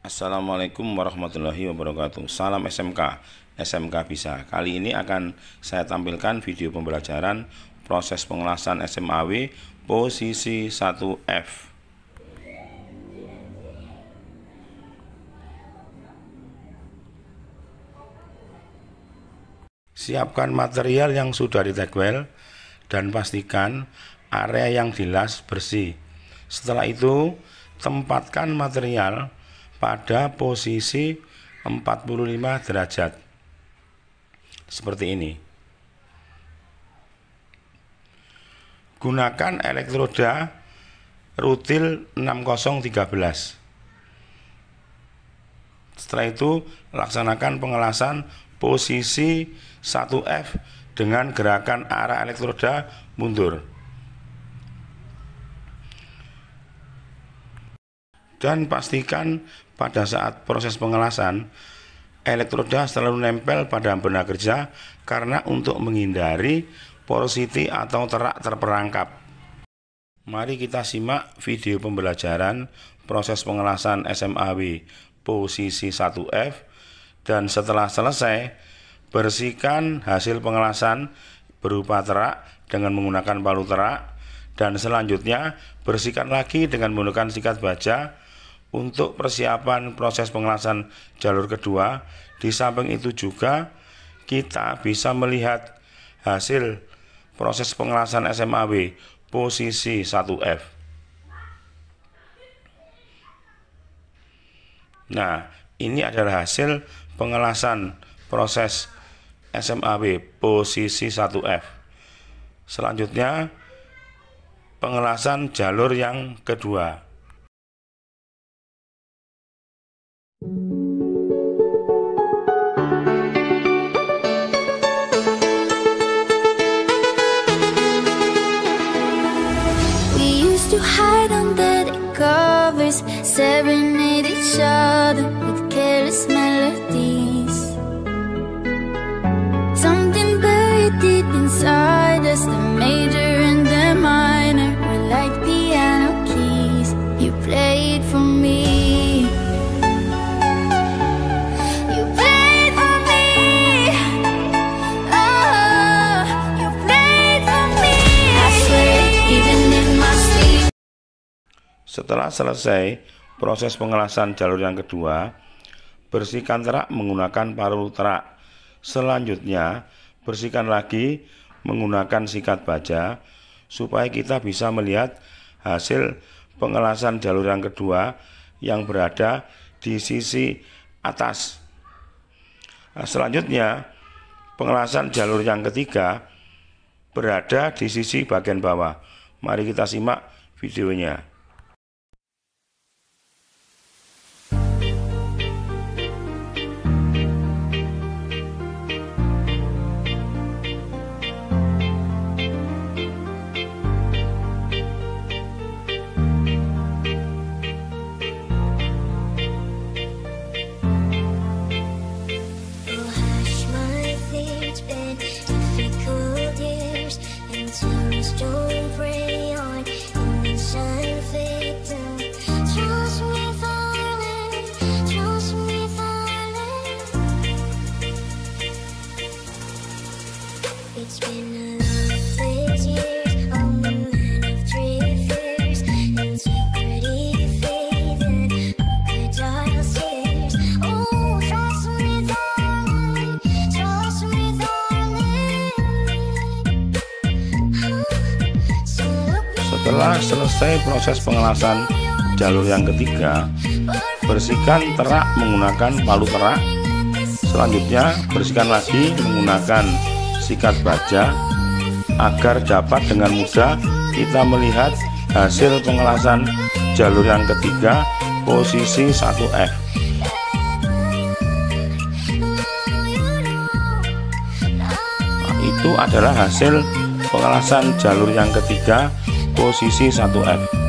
Assalamualaikum warahmatullahi wabarakatuh. Salam SMK bisa. Kali ini akan saya tampilkan video pembelajaran proses pengelasan SMAW posisi 1F. Siapkan material yang sudah ditekwel dan pastikan area yang dilas bersih. Setelah itu, tempatkan material pada posisi 45 derajat seperti ini. Gunakan elektroda rutil 6013. Setelah itu laksanakan pengelasan posisi 1F dengan gerakan arah elektroda mundur. Dan pastikan pada saat proses pengelasan elektroda selalu nempel pada benang kerja karena untuk menghindari porosity atau terak terperangkap. Mari kita simak video pembelajaran proses pengelasan SMAW posisi 1F, dan setelah selesai bersihkan hasil pengelasan berupa terak dengan menggunakan palu terak, dan selanjutnya bersihkan lagi dengan menggunakan sikat baja untuk persiapan proses pengelasan jalur kedua. Di samping itu juga kita bisa melihat hasil proses pengelasan SMAW posisi 1F. Nah, ini adalah hasil pengelasan proses SMAW posisi 1F. Selanjutnya pengelasan jalur yang kedua. To hide under the covers, serenade each other with careless melodies. Something buried deep inside us, the major and the minor were like piano keys. You played for me. You played for me. Oh, you played for me. I swear, even in my sleep. Setelah selesai proses pengelasan jalur yang kedua, bersihkan terak menggunakan palu terak. Selanjutnya, bersihkan lagi menggunakan sikat baja supaya kita bisa melihat hasil pengelasan jalur yang kedua yang berada di sisi atas. Nah, selanjutnya, pengelasan jalur yang ketiga berada di sisi bagian bawah. Mari kita simak videonya. Setelah selesai proses pengelasan jalur yang ketiga, bersihkan terak menggunakan palu terak. Selanjutnya bersihkan lagi menggunakan sikat baja agar dapat dengan mudah kita melihat hasil pengelasan jalur yang ketiga posisi 1F. Nah, itu adalah hasil pengelasan jalur yang ketiga posisi 1F.